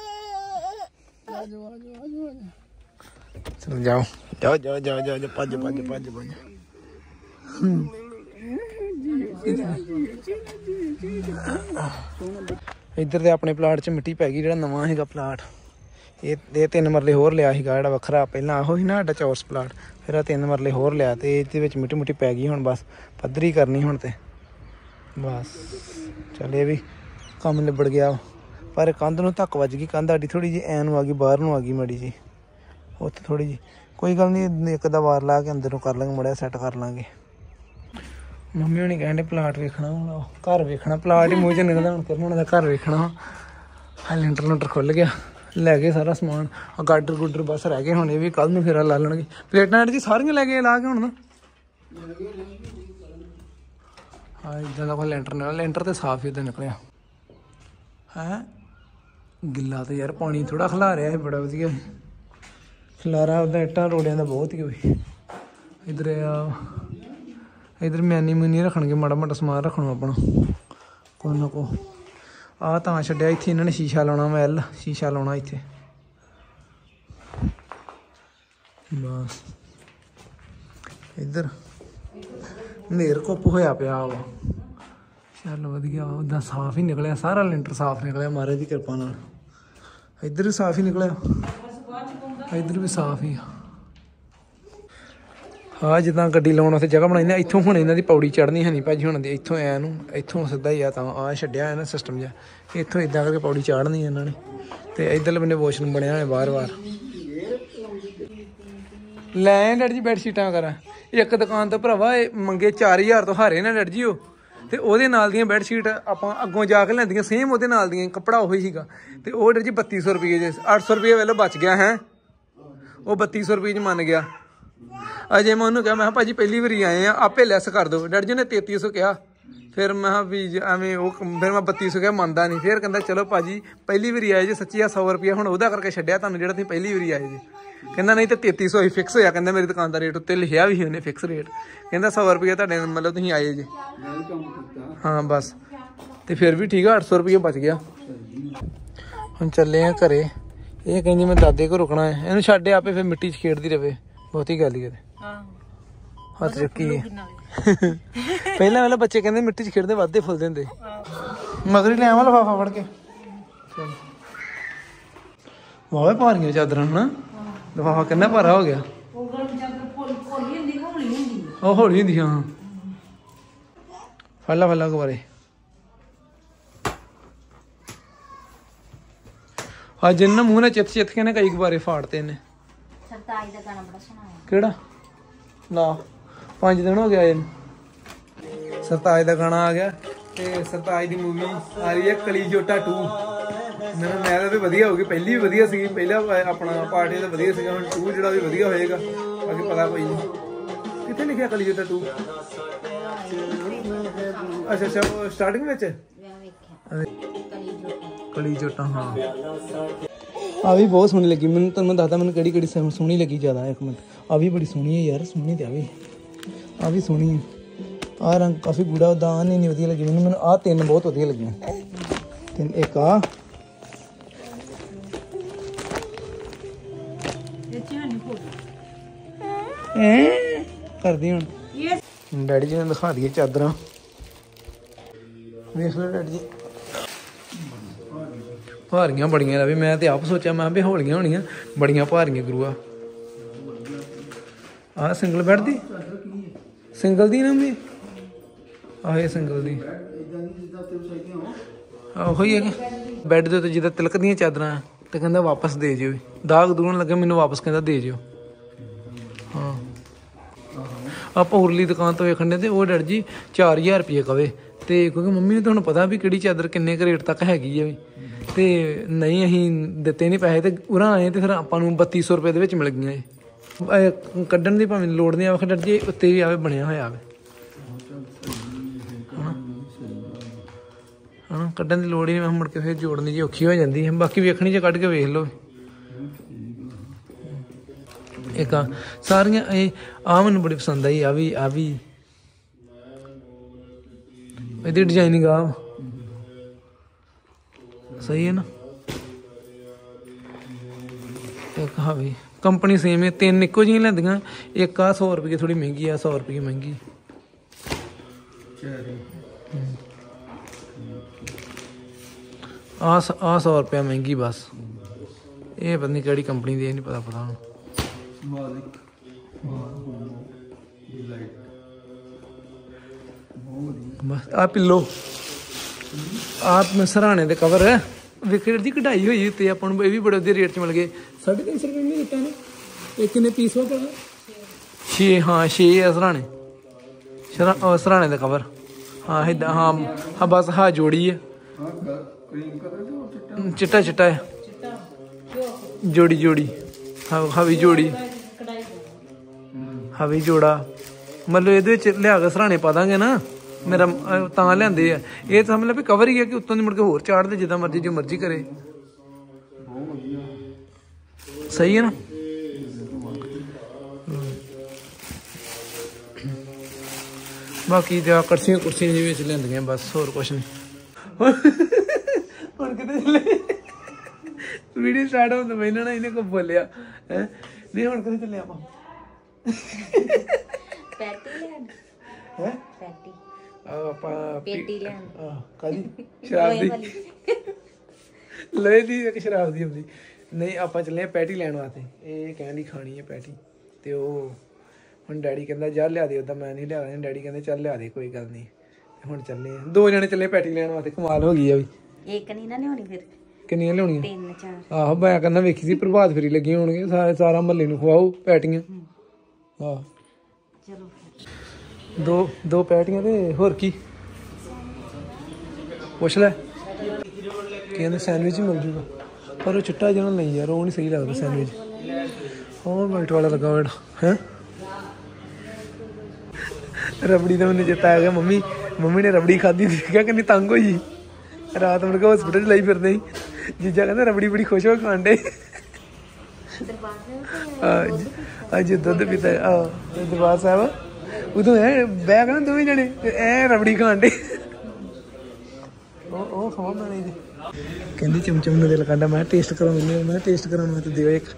ਚਲੋ ਜਾਓ ਜਾਓ ਜਾਓ ਜਾਓ ਜਾਓ ਜਾਓ ਭੱਜ ਭੱਜ ਭੱਜ ਭੱਜ। ਇੱਧਰ ਤੇ ਆਪਣੇ ਪਲਾਟ 'ਚ ਮਿੱਟੀ ਪੈ ਗਈ, ਜਿਹੜਾ ਨਵਾਂ ਹੈਗਾ ਪਲਾਟ। ਇਹ ਇਹ ਤਿੰਨ ਮਰਲੇ ਹੋਰ ਲਿਆ ਸੀਗਾ ਜਿਹੜਾ ਵੱਖਰਾ, ਪਹਿਲਾਂ ਆਹੋ ਸੀ ਨਾ ਸਾਡਾ ਚੌਰਸ ਪਲਾਟ, ਫਿਰ ਆਹ ਤਿੰਨ ਮਰਲੇ ਹੋਰ ਲਿਆ। ਤੇ ਇਹਦੇ ਵਿੱਚ ਮਿੱਟੀ ਮੁੱਟੀ ਪੈ ਗਈ, ਹੁਣ ਬਸ ਪੱਧਰੀ ਕਰਨੀ ਹੁਣ ਤੇ ਬਸ। ਚੱਲ ਇਹ ਵੀ ਕੰਮ ਨਿਬੜ ਗਿਆ, ਪਰ ਕੰਧ ਨੂੰ ਧੱਕ ਵੱਜ ਗਈ। ਕੰਧ ਸਾਡੀ ਥੋੜ੍ਹੀ ਜਿਹੀ ਐਨ ਨੂੰ ਆ ਗਈ, ਬਾਹਰ ਨੂੰ ਆ ਗਈ ਮਾੜੀ ਜੀ ਉੱਥੇ ਥੋੜ੍ਹੀ ਜਿਹੀ। ਕੋਈ ਗੱਲ ਨਹੀਂ, ਇੱਕ ਦਾ ਵਾਰ ਲਾ ਕੇ ਅੰਦਰ ਨੂੰ ਕਰ ਲਾਂਗੇ, ਮੁੜਿਆ ਸੈੱਟ ਕਰ ਲਾਂਗੇ। ਮੰਮੀ ਹੁਣੀ ਕਹਿੰਦੇ ਪਲਾਟ ਵੇਖਣਾ, ਹੁਣ ਘਰ ਵੇਖਣਾ। ਪਲਾਟ ਹੀ ਮੂੰਹ 'ਚ ਨਿਕਲਦਾ ਹੁਣ, ਕਰਨ ਉਹਨਾਂ ਦਾ ਘਰ ਵੇਖਣਾ। ਹਾਂ ਲੈਂਟਰ ਲੂੰਟਰ ਖੁੱਲ੍ਹ ਗਿਆ, ਲੈ ਗਏ ਸਾਰਾ ਸਮਾਨ। ਆ ਗਾਡਰ ਗੁੱਡਰ ਬਸ ਰਹਿ ਗਏ, ਹੁਣ ਇਹ ਵੀ ਕੱਲ ਨੂੰ ਫੇਰਾ ਲਾ ਲੈਣਗੇ। ਪਲੇਟਾਂ ਜੀ ਸਾਰੀਆਂ ਲੈ ਗਏ ਲਾ ਕੇ ਹੁਣ ਨਾ। ਹਾਂ ਇੱਦਾਂ ਦਾ ਕੋਈ ਲੈਂਟਰ ਨਿਕਲਿਆ, ਲੈਂਟਰ ਤੇ ਸਾਫ਼ ਹੀ ਇੱਦਾਂ ਨਿਕਲਿਆ ਹੈ। ਗਿੱਲਾ ਤੇ ਯਾਰ ਪਾਣੀ ਥੋੜ੍ਹਾ ਖਿਲਾ ਰਿਹਾ ਸੀ, ਬੜਾ ਵਧੀਆ ਖਿਲਾਰਾ ਉਹਦਾ ਇੱਟਾਂ ਰੋੜਿਆਂ ਦਾ ਬਹੁਤ ਹੀ ਹੋਈ। ਇੱਧਰ ਆ ਇੱਧਰ ਮੈਨੀ ਮੂਨੀ ਰੱਖਣਗੇ, ਮਾੜਾ ਮਾੜਾ ਸਮਾਨ ਰੱਖਣਾ ਆਪਣਾ ਕੋਈ ਨਾ ਕੋ। ਆਹ ਤਾਂ ਛੱਡਿਆ ਇੱਥੇ ਇਹਨਾਂ ਨੇ ਸ਼ੀਸ਼ਾ ਲਾਉਣਾ, ਮੈਂ ਐਲ ਸ਼ੀਸ਼ਾ ਲਾਉਣਾ ਇੱਥੇ ਬਸ। ਇੱਧਰ ਹਨੇਰ ਕੁੱਪ ਹੋਇਆ ਪਿਆ ਵਾ। ਚੱਲ ਵਧੀਆ, ਉਦਾਂ ਸਾਫ਼ ਹੀ ਨਿਕਲਿਆ ਸਾਰਾ, ਲੈਂਟਰ ਸਾਫ਼ ਨਿਕਲਿਆ ਮਹਾਰਾਜ ਦੀ ਕਿਰਪਾ ਨਾਲ। ਇੱਧਰ ਵੀ ਸਾਫ਼ ਹੀ ਨਿਕਲਿਆ, ਇੱਧਰ ਵੀ ਸਾਫ਼ ਹੀ ਆ। ਹਾਂ ਜਿੱਦਾਂ ਗੱਡੀ ਲਾਉਣ ਵਾਸਤੇ ਜਗ੍ਹਾ ਬਣਾਈ ਨਾ, ਇੱਥੋਂ ਹੁਣ ਇਹਨਾਂ ਦੀ ਪੌੜੀ ਚੜ੍ਹਨੀ ਹੈ ਨਹੀਂ ਭਾਜੀ ਹੁਣ ਦੀ, ਇੱਥੋਂ ਐ ਨੂੰ ਇੱਥੋਂ ਸਿੱਧਾ ਹੀ ਆ ਤਾਂ ਆ ਛੱਡਿਆ ਹੈ ਨਾ ਸਿਸਟਮ ਜਿਹਾ, ਇੱਥੋਂ ਇੱਦਾਂ ਕਰਕੇ ਪੌੜੀ ਚਾੜ੍ਹਨੀ ਇਹਨਾਂ ਨੇ। ਤੇ ਇੱਧਰਲੇ ਬੰਨੇ ਵਾਸ਼ਰੂਮ ਬਣਿਆ ਹੋਇਆ ਬਾਰ ਬਾਰ। ਲੈ ਡੈਡੀ ਜੀ ਬੈੱਡ ਸ਼ੀਟਾਂ ਕਰਾਂ, ਇੱਕ ਦੁਕਾਨ ਤੋਂ ਭਰਾਵਾ ਇਹ ਮੰਗੇ ਚਾਰ ਹਜ਼ਾਰ ਤੋਂ ਹਾਰੇ ਨਾ ਡੈਡੀ ਜੀ ਉਹ, ਤੇ ਉਹਦੇ ਨਾਲ ਦੀਆਂ ਬੈੱਡ ਸ਼ੀਟ ਆਪਾਂ ਅੱਗੋਂ ਜਾ ਕੇ ਲੈਂਦੀਆਂ ਸੇਮ ਉਹਦੇ ਨਾਲ ਦੀਆਂ, ਕੱਪੜਾ ਉਹੀ ਸੀਗਾ। ਤੇ ਉਹ ਡੈਡੀ ਜੀ ਬੱਤੀ ਸੌ ਰੁਪਏ ਜੇ ਅੱਠ ਸੌ ਰੁਪਏ ਵੇਲੇ ਬਚ ਗਿਆ ਹੈ, ਉਹ ਬੱਤੀ ਸੌ ਰੁਪਏ 'ਚ ਮੰਨ ਗਿਆ। ਅਜੇ ਮੈਂ ਉਹਨੂੰ ਕਿਹਾ ਮੈਂ ਕਿਹਾ ਭਾਜੀ ਪਹਿਲੀ ਵਾਰੀ ਆਏ ਆ, ਆਪੇ ਲੈਸ ਕਰ ਦਿਓ। ਡੈਡੀ ਜੀ ਨੇ ਤੇਤੀ ਸੌ ਕਿਹਾ, ਫਿਰ ਮੈਂ ਕਿਹਾ ਵੀ ਐਵੇਂ ਉਹ, ਫਿਰ ਮੈਂ ਬੱਤੀ ਸੌ ਕਿਹਾ, ਮੰਨਦਾ ਨਹੀਂ। ਫਿਰ ਕਹਿੰਦਾ ਚਲੋ ਭਾਜੀ ਪਹਿਲੀ ਵਾਰੀ ਆਏ ਜੇ, ਸੱਚੀ ਆ ਸੌ ਰੁਪਇਆ ਹੁਣ ਉਹਦਾ ਕਰਕੇ ਛੱਡਿਆ ਤੁਹਾਨੂੰ ਜਿਹੜਾ ਤੁਸੀਂ ਪਹਿਲੀ ਵਾਰੀ ਆਏ ਜੇ। ਕਹਿੰਦਾ ਨਹੀਂ ਤਾਂ ਤੇਤੀ ਸੌ ਹੀ ਫਿਕਸ ਹੋਇਆ, ਕਹਿੰਦਾ ਮੇਰੀ ਦੁਕਾਨ ਦਾ ਰੇਟ ਉੱਤੇ ਲਿਖਿਆ ਵੀ ਸੀ ਉਹਨੇ ਫਿਕਸ ਰੇਟ, ਕਹਿੰਦਾ ਸੌ ਰੁਪਇਆ ਤੁਹਾਡੇ ਮਤਲਬ ਤੁਸੀਂ ਆਏ ਜੇ। ਹਾਂ ਬਸ, ਤੇ ਫਿਰ ਵੀ ਠੀਕ ਆ, ਅੱਠ ਸੌ ਰੁਪਇਆ ਬਚ ਗਿਆ। ਹੁਣ ਚੱਲੇ ਆ ਘਰੇ। ਇਹ ਕਹਿੰਦੀ ਮੈਂ ਦਾਦੇ ਕੋਲ ਰੁਕਣਾ ਹੈ, ਇਹਨੂੰ ਛੱਡੇ ਆਪੇ ਫਿਰ ਮਿੱਟੀ 'ਚ ਖੇਡਦੀ ਰਵੇ, ਬਹੁਤੀ ਗੱਲ ਹੀ ਕਰੇ ਹੱਥ ਚੱਕੀ। ਪਹਿਲਾਂ ਪਹਿਲਾਂ ਬੱਚੇ ਕਹਿੰਦੇ ਮਿੱਟੀ 'ਚ ਖੇਡਦੇ ਵੱਧਦੇ ਫੁੱਲਦੇ ਹੁੰਦੇ। ਮਗਰ ਹੀ ਲੈ ਆਵਾਂ ਲਿਫਾਫਾ ਫੜ ਕੇ। ਵਾਹਵੇ ਭਾਰੀਆਂ ਚਾਦਰਾਂ ਹਨਾ, ਲਿਫਾਫਾ ਕਿੰਨਾ ਭਾਰਾ ਹੋ ਗਿਆ। ਉਹ ਹੌਲੀ ਹੁੰਦੀ ਹਾਂ। ਫੜ ਲਾ ਫੜ ਲਾ ਗੁਬਾਰੇ। ਅੱਜ ਇਹਨਾਂ ਮੂੰਹ ਨਾਲ ਚਿੱਤ ਚਿੱਤ ਕੇ ਨੇ ਕਈ ਗੁਬਾਰੇ ਫਾੜਤੇ ਨੇ। ਸਰਤਾਜ ਦਾ ਗਾਣਾ ਬੜਾ ਸੋਹਣਾ ਹੈ। ਕਿਹੜਾ? ਨਾ ਪੰਜ ਦਿਨ ਹੋ ਗਿਆ ਇਹਨੂੰ। ਸਰਤਾਜ ਦਾ ਗਾਣਾ ਆ ਗਿਆ ਤੇ ਸਰਤਾਜ ਦੀ ਮੂਵੀ ਆ ਰਹੀ ਹੈ ਕਲੀ ਜੋਟਾ ਟੂ। ਮੈਨੂੰ ਮੈਂ ਤਾਂ ਵੀ ਵਧੀਆ ਹੋਊਗੀ, ਪਹਿਲੀ ਵੀ ਵਧੀਆ ਸੀਗੀ, ਪਹਿਲਾ ਆਪਣਾ ਪਾਰਟ ਇਹਦਾ ਵਧੀਆ ਸੀਗਾ, ਹੁਣ ਟੂ ਜਿਹੜਾ ਵੀ ਵਧੀਆ ਹੋਏਗਾ, ਬਾਕੀ ਪਤਾ ਕੋਈ ਨਹੀਂ। ਕਿੱਥੇ ਲਿਖਿਆ ਕਲੀ ਜੋਟਾ ਟੂ? ਅੱਛਾ ਅੱਛਾ ਸਟਾਰਟਿੰਗ ਵਿੱਚ ਕਲੀ ਜੋਟਾ। ਹਾਂ ਆ ਵੀ ਬਹੁਤ ਸੋਹਣੀ ਲੱਗੀ ਮੈਨੂੰ, ਤੁਹਾਨੂੰ ਦੱਸਦਾ ਮੈਨੂੰ ਕਿਹੜੀ ਕਿਹੜੀ ਸੋਹਣੀ ਲੱਗੀ ਜ਼ਿਆਦਾ। ਇੱਕ ਮਿੰਟ, ਆ ਵੀ ਬੜੀ ਸੋਹਣੀ ਹੈ ਯਾਰ, ਸੋਹਣੀ ਤੇ ਆ ਵੀ, ਆ ਵੀ ਸੋਹਣੀ ਹੈ। ਆਹ ਰੰਗ ਕਾਫੀ ਗੂੜਾ, ਉਹਦਾ ਆਹ ਨਹੀਂ ਵਧੀਆ ਲੱਗੀ ਮੈਨੂੰ, ਮੈਨੂੰ ਆਹ ਤਿੰਨ ਬਹੁਤ ਵਧੀਆ ਲੱਗੀਆਂ। ਤਿੰਨ ਇੱਕ ਆ ਕਰਦੀ ਹੁਣ। ਡੈਡੀ ਜੀ ਨੇ ਦਿਖਾ ਦਈਏ ਚਾਦਰਾਂ, ਵੇਖ ਲਓ ਡੈਡੀ ਜੀ। ਭਾਰੀਆਂ ਬੜੀਆਂ ਦਾ ਵੀ ਮੈਂ ਤੇ ਆਪ ਸੋਚਿਆ ਮੈਂ ਵੀ ਹੌਲੀਆਂ ਹੋਣੀਆਂ, ਬੜੀਆਂ ਭਾਰੀਆਂ ਗੁਰੂਆ। ਆਹ ਸਿੰਗਲ ਬੈੱਡ ਦੀ, ਸਿੰਗਲ ਦੀ ਨਾ ਵੀ ਆਹ ਇਹ ਸਿੰਗਲ ਦੀ ਉਹੀ ਹੈ ਕਿ ਬੈੱਡ ਦੇ ਉੱਤੇ ਜਿੱਦਾਂ ਤਿਲਕ ਦੀਆਂ ਚਾਦਰਾਂ ਤੇ ਕਹਿੰਦਾ ਵਾਪਸ ਦੇ ਜਿਓ, ਦਾਗ ਦੂਣ ਲੱਗੇ ਮੈਨੂੰ ਵਾਪਸ ਕਹਿੰਦਾ ਦੇ ਜਿਓ। ਹਾਂ ਆਪਾਂ ਉਰਲੀ ਦੁਕਾਨ ਤੋਂ ਵੇਖਣ ਦੇ ਤੇ ਉਹ ਡੈਡ ਜੀ ਚਾਰ ਹਜ਼ਾਰ ਰੁਪਏ ਕਵੇ, ਤੇ ਕਿਉਂਕਿ ਮੰਮੀ ਨੂੰ ਤੁਹਾਨੂੰ ਪਤਾ ਵੀ ਕਿਹੜੀ ਚਾਦਰ ਕਿੰਨੇ ਕੁ ਰੇਟ ਤੱਕ ਹੈਗੀ ਆ ਵੀ, ਤੇ ਨਹੀਂ ਅਸੀਂ ਦਿੱਤੇ ਨਹੀਂ ਪੈਸੇ, ਤੇ ਉਰਾਂ ਆਏ ਤੇ ਫਿਰ ਆਪਾਂ ਨੂੰ ਬੱਤੀ ਸੌ ਰੁਪਏ ਦੇ ਵਿੱਚ ਮਿਲ ਗਈਆਂ ਇਹ। ਕੱਢਣ ਦੀ ਭਾਵੇਂ ਲੋੜ ਨਹੀਂ ਆਵੇ ਡੈਡ ਜੀ, ਉੱਤੇ ਵੀ ਆਵੇ ਬਣਿਆ ਹੋਇਆ ਆਵੇ, ਹਾਂ ਕੱਢਣ ਦੀ ਲੋੜ ਹੀ ਨਹੀਂ। ਮੈਂ ਮੁੜ ਕੇ ਫਿਰ ਜੋੜਨੀ ਜੀ ਔਖੀ ਹੋ ਜਾਂਦੀ ਹੈ, ਬਾਕੀ ਵੇਖਣੀ ਜੇ ਕੱਢ ਕੇ ਵੇਖ ਲਓ। ਇੱਕ ਆ ਸਾਰੀਆਂ ਇਹ ਆ ਮੈਨੂੰ ਬੜੀ ਪਸੰਦ ਆਈ, ਆ ਵੀ ਆ ਵੀ ਇਹਦੀ ਡਿਜ਼ਾਈਨਿੰਗ ਆ ਸਹੀ ਹੈ ਨਾ। ਇੱਕ ਹਾਂ ਵੀ ਕੰਪਨੀ ਸੇਮ ਹੈ, ਤਿੰਨ ਇੱਕੋ ਜਿਹੀਆਂ ਲੈਂਦੀਆਂ। ਇੱਕ ਆ ਸੌ ਰੁਪਏ ਥੋੜੀ ਮਹਿੰਗੀ ਆ, ਸੌ ਰੁਪਏ ਮਹਿੰਗੀ। ਆ ਆ ਸੌ ਰੁਪਇਆ ਮਹਿੰਗੀ ਬਸ। ਇਹ ਪਤਾ ਨਹੀਂ ਕਿਹੜੀ ਕੰਪਨੀ ਦੀ, ਇਹ ਨਹੀਂ ਪਤਾ ਪਤਾ ਹੁਣ। ਬਸ ਆ ਪਿੱਲੋ, ਆ ਸਰਾਣੇ ਦੇ ਕਵਰ ਵੇਖੇ ਦੀ ਕਢਾਈ ਹੋਈ ਉੱਤੇ, ਆਪਾਂ ਨੂੰ ਇਹ ਵੀ ਬੜੇ ਵਧੀਆ ਰੇਟ 'ਚ ਮਿਲ ਗਏ। ਸਾਢੇ ਤਿੰਨ ਸੌ ਰੁਪਏ ਵੀ ਦਿੱਤਾ ਨਾ। ਇਹ ਕਿੰਨੇ ਪੀਸ ਵਾ ਭਲਾ? ਛੇ। ਹਾਂ ਛੇ ਆ ਸਰਾਣੇ, ਸਰਾ ਸਰਾਣੇ ਦਾ ਕਵਰ। ਹਾਂ ਇੱਦਾਂ ਹਾਂ ਹਾਂ ਬਸ ਹਾਂ ਜੋੜੀ ਹੈ, ਚਿੱਟਾ ਚਿੱਟਾ ਹੈ ਜੋੜੀ ਜੋੜੀ ਹਾਂ ਹਵੀ ਜੋੜੀ ਹਵੀ ਜੋੜਾ। ਮਤਲਬ ਇਹਦੇ ਵਿੱਚ ਲਿਆ ਕੇ ਸਰਾਣੇ ਪਾ ਦਾਂਗੇ ਨਾ, ਮੇਰਾ ਤਾਂ ਲਿਆਂਦੇ ਆ। ਇਹ ਤਾਂ ਮਤਲਬ ਵੀ ਕਵਰ ਹੀ ਹੈ ਕਿ ਉੱਤੋਂ ਦੀ ਮੁੜ ਕੇ ਹੋਰ ਚਾੜਦੇ ਜਿੱਦਾਂ ਮਰਜ਼ੀ ਜੋ ਮਰਜ਼ੀ ਕਰੇ। ਸਹੀ ਹੈ ਨਾ। ਬਾਕੀ ਤਾਂ ਕੁਰਸੀਆਂ ਕੁਰਸੀਆਂ ਦੇ ਵਿੱਚ ਲਿਆਂਦੀਆਂ ਬਸ, ਹੋਰ ਕੁਛ ਨਹੀਂ। ਹੁਣ ਕਿਤੇ ਚੱਲੇ ਵੀਡੀਓ ਸਟਾਰਟ ਹੋਣ ਤੋਂ ਪਹਿਲਾਂ ਨਾ ਇਹਨੇ ਕੋ ਬੋਲਿਆ ਹੈ ਨਹੀਂ ਹੁਣ ਕਿਤੇ ਚੱਲੇ ਆਪਾਂ ਹੈ ਪੈਟੀ ਆਪਾਂ ਪੇਟੀ ਲੈਣ ਆਹ ਕਾਦੀ ਸ਼ਰਾਬ ਦੀ ਲੋਹੇ ਦੀ ਇੱਕ ਸ਼ਰਾਬ ਦੀ ਹੁੰਦੀ ਨਹੀਂ ਆਪਾਂ ਚੱਲੇ ਆ ਪੈਟੀ ਲੈਣ ਵਾਸਤੇ ਇਹ ਕਹਿੰਦੀ ਖਾਣੀ ਹੈ ਪੈਟੀ ਤੇ ਉਹ ਹੁਣ ਡੈਡੀ ਕਹਿੰਦਾ ਜਾ ਲਿਆ ਦੇ ਉਹਦਾ ਮੈਂ ਨਹੀਂ ਲਿਆ ਦੇਣਾ ਡੈਡੀ ਕਹਿੰਦੇ ਚੱਲ ਲਿਆ ਦੇ ਕੋਈ ਗੱਲ ਨਹੀਂ ਹੁਣ ਚੱਲੇ ਆ ਦੋ ਜਣੇ ਚੱਲੇ ਪੈਟੀ ਲੈਣ ਵਾਸਤੇ ਕਮਾਲ ਹੋ ਗਈ ਆ ਵੀ ਇੱਕ ਨਹੀਂ ਨਾ ਲਿਆਉਣੀ ਫਿਰ ਕਿੰਨੀਆਂ ਲਿਆਉਣੀਆਂ ਤਿੰਨ ਚਾਰ ਆਹੋ ਮੈਂ ਕਹਿੰਦਾ ਵੇਖੀ ਸੀ ਪ੍ਰਭਾਤ ਫੇਰੀ ਲੱਗੀ ਹੋਣਗੇ ਸਾਰੇ ਸਾਰਾ ਮਹੱਲੇ ਨੂੰ ਖਵਾਓ ਪੈਟੀਆਂ ਆਹ ਚਲੋ ਦੋ ਦੋ ਪੈਟੀਆਂ ਤੇ ਹੋਰ ਕੀ ਪੁੱਛ ਲੈ ਕਹਿੰਦੇ ਸੈਂਡਵਿਚ ਹੀ ਮਿਲ ਜੂਗਾ ਪਰ ਉਹ ਚਿੱਟਾ ਜਿਹੜਾ ਨਹੀਂ ਯਾਰ ਉਹ ਨਹੀਂ ਸਹੀ ਲੱਗਦਾ ਸੈਂਡਵਿਚ ਉਹ ਵਾਈਟ ਵਾਲਾ ਲੱਗਾ ਹੋਇਆ ਹੈ ਰਬੜੀ ਦਾ ਮੈਨੂੰ ਚੇਤਾ ਆ ਗਿਆ ਮੰਮੀ ਮੰਮੀ ਨੇ ਰਬੜੀ ਖਾਧੀ ਸੀ ਕਿਹਾ ਕਿੰਨੀ ਤੰਗ ਹੋਈ ਰਾਤ ਮੁੜ ਕੇ ਹਸਪੀਟਲ 'ਚ ਲਈ ਫਿਰਦੇ ਸੀ ਜੀਜਾ ਕਹਿੰਦਾ ਰਬੜੀ ਬੜੀ ਖੁਸ਼ ਹੋ ਕੇ ਖਾਣ ਡੇ ਅੱਜ ਦੁੱਧ ਪੀਤਾ ਆਹ ਦਰਬਾਰ ਸਾਹਿਬ ਉਦੋਂ ਇਹ ਬੈਗ ਨਾ ਦੋਵੇਂ ਜਣੇ ਐ ਰਬੜੀ ਖਾਣ ਡੇ ਉਹ ਉਹ ਖਾਵਾਂ ਮੈਂ ਨਹੀਂ ਕਹਿੰਦੀ ਚਮਚਮ ਨੂੰ ਦਿਲ ਕਰਦਾ ਮੈਂ ਟੇਸਟ ਕਰਾਉਂਦੀ ਮੈਂ ਟੇਸਟ ਕਰਾਉਣਾ ਤੇ ਦਿਓ ਇੱਕ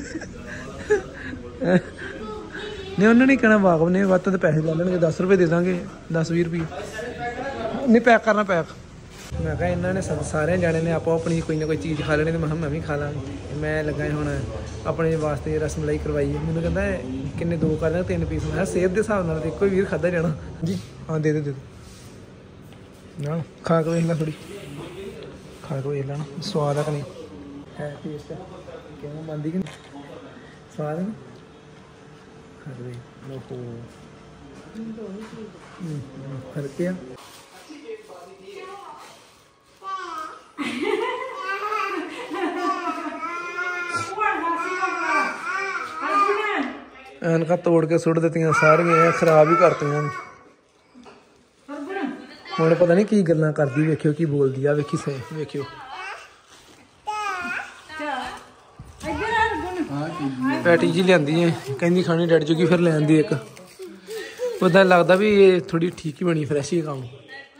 ਨਹੀਂ ਉਹਨਾਂ ਨੇ ਕਹਿਣਾ ਵਾਕਬ ਨੇ ਵੱਧ ਤੋਂ ਪੈਸੇ ਲੈ ਲੈਣਗੇ ਦਸ ਰੁਪਏ ਦੇ ਦਾਂਗੇ ਦਸ ਵੀਹ ਰੁਪਏ ਨਹੀਂ ਪੈਕ ਕਰਨਾ ਪੈਕ ਮੈਂ ਕਿਹਾ ਇਹਨਾਂ ਨੇ ਸਭ ਸਾਰਿਆਂ ਜਾਣੇ ਨੇ ਆਪੋ ਆਪਣੀ ਕੋਈ ਨਾ ਕੋਈ ਚੀਜ਼ ਖਾ ਲੈਣੀ ਤੇ ਮੈਂ ਕਿਹਾ ਮੈਂ ਵੀ ਖਾ ਲਾਂਗੀ ਮੈਂ ਲੱਗਾ ਹੁਣ ਆਪਣੇ ਵਾਸਤੇ ਰਸਮਲਾਈ ਕਰਵਾਈ ਹੈ ਮੈਨੂੰ ਕਹਿੰਦਾ ਕਿੰਨੇ ਦੋ ਕਰ ਲੈਣਾ ਤਿੰਨ ਪੀਸ ਮੈਂ ਸਿਹਤ ਦੇ ਹਿਸਾਬ ਨਾਲ ਦੇਖੋ ਵੀਰ ਖਾਧਾ ਜਾਣਾ ਜੀ ਹਾਂ ਦੇ ਦੇ ਦੇ ਨਾ ਖਾ ਕੇ ਵੇਖ ਲੈ ਥੋੜੀ ਖਾ ਕੇ ਵੇਖ ਲੈਣਾ ਸਵਾਦ ਆ ਕਿ ਨਹੀਂ ਹੈ ਟੇਸਟ ਕਿਵੇਂ ਮੰਨਦੀ ਕਿ ਸਵਾਦ ਨਹੀਂ ਖਾ ਕੇ ਲੋ ਹੋ ਫਰਕ ਆ ਐਨਕਾਂ ਤੋੜ ਕੇ ਸੁੱਟ ਦਿੱਤੀਆਂ ਸਾਰੀਆਂ ਖਰਾਬ ਹੀ ਕਰਤੀਆਂ ਹੁਣ ਪਤਾ ਨਹੀਂ ਕੀ ਗੱਲਾਂ ਕਰਦੀ ਵੇਖਿਓ ਕੀ ਬੋਲਦੀ ਆ ਵੇਖੀ ਸਹੀ ਵੇਖਿਓ ਪੈਟੀ ਜੀ ਲਿਆਂਦੀ ਹੈ ਕਹਿੰਦੀ ਖਾਣੀ ਡੈਡ ਜੂਗੀ ਫਿਰ ਲੈ ਆਂਦੀ ਇੱਕ ਪਤਾ ਲੱਗਦਾ ਵੀ ਇਹ ਥੋੜੀ ਠੀਕ ਹੀ ਬਣੀ ਫਰੈਸ਼ ਹੀ ਕੰਮ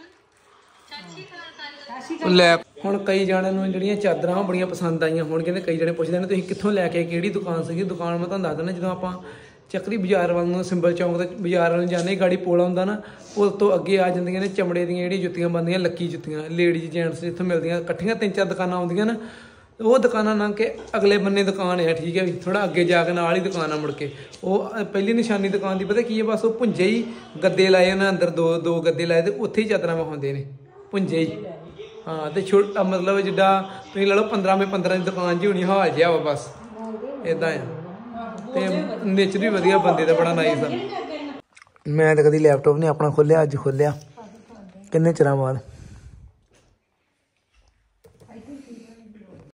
ਲੈ ਹੁਣ ਕਈ ਜਾਣਿਆਂ ਨੂੰ ਜਿਹੜੀਆਂ ਚਾਦਰਾਂ ਬੜੀਆਂ ਪਸੰਦ ਆਈਆਂ ਹੁਣ ਕਹਿੰਦੇ ਕਈ ਜਣੇ ਪੁੱਛਦੇ ਨੇ ਤੁਸੀਂ ਕਿੱਥੋਂ ਲੈ ਕੇ ਕਿਹੜੀ ਦੁਕਾਨ ਸੀਗੀ ਦੁਕਾਨ ਮੈਂ ਤੁਹਾਨੂੰ ਦੱਸ ਦਿੰਦਾ ਜਦੋਂ ਆਪਾਂ ਚੱਕਰੀ ਬਾਜ਼ਾਰ ਵੱਲ ਨੂੰ ਸਿੰਬਲ ਚੌਂਕ ਦੇ ਬਾਜ਼ਾਰ ਵੱਲ ਜਾਂਦੇ ਗਾੜੀ ਪੋਲਾ ਹੁੰਦਾ ਨਾ ਉਸ ਤੋਂ ਅੱਗੇ ਆ ਜਾਂਦੀਆਂ ਨੇ ਚਮੜੇ ਦੀਆਂ ਜਿਹੜੀਆਂ ਜੁੱਤੀਆਂ ਬਣਦੀਆਂ ਲੱਕੀ ਜੁੱਤੀਆਂ ਲੇਡੀਜ਼ ਜੈਂਟਸ ਜਿੱਥੋਂ ਮਿਲਦੀਆਂ ਇਕੱਠੀਆਂ ਤਿੰਨ ਚਾਰ ਦੁਕਾਨਾਂ ਆਉਂਦੀਆਂ ਨਾ ਉਹ ਦੁਕਾਨਾਂ ਲੰਘ ਕੇ ਅਗਲੇ ਬੰਨੇ ਦੁਕਾਨ ਹੈ ਠੀਕ ਹੈ ਵੀ ਥੋੜਾ ਅੱਗੇ ਜਾ ਕੇ ਨਾਲ ਹੀ ਦੁਕਾਨ ਆ ਮੁੜ ਕੇ ਉਹ ਪਹਿਲੀ ਨਿਸ਼ਾਨੀ ਦੁਕਾਨ ਦੀ ਪਤਾ ਕੀ ਹੈ ਬਸ ਉਹ ਭੁੰਜੇ ਹੀ ਗੱਦੇ ਲਾਏ ਉਹਨਾਂ ਅੰਦਰ ਦੋ ਦੋ ਗੱਦੇ ਲਾਏ ਤੇ ਉੱਥੇ ਹੀ ਚਾਦਰਾਂ ਵਿਖਾਉਂਦੇ ਨੇ ਭੁੰਜੇ ਹੀ ਹਾਂ ਤੇ ਛੋਟਾ ਮਤਲਬ ਜਿੱਦਾਂ ਤੁਸੀਂ ਲਾ ਲਓ ਪੰਦਰਾਂ ਮੇ ਪੰਦਰਾਂ ਦੀ ਦੁਕਾਨ 'ਚ ਹੋਣੀ ਹਾਲ ਜਿਹਾ ਵਾ ਬਸ ਇੱਦਾਂ ਆ ਤੇ ਨੇਚਰ ਵੀ ਵਧੀਆ ਬੰਦੇ ਦਾ ਬੜਾ ਨਾਈਸ ਆ ਮੈਂ ਤਾਂ ਕਦੀ ਲੈਪਟਾਪ ਨਹੀਂ ਆਪਣਾ ਖੋਲਿਆ ਅੱਜ ਖੋਲਿਆ ਕਿੰਨੇ ਚਿਰਾਂ ਬਾਅਦ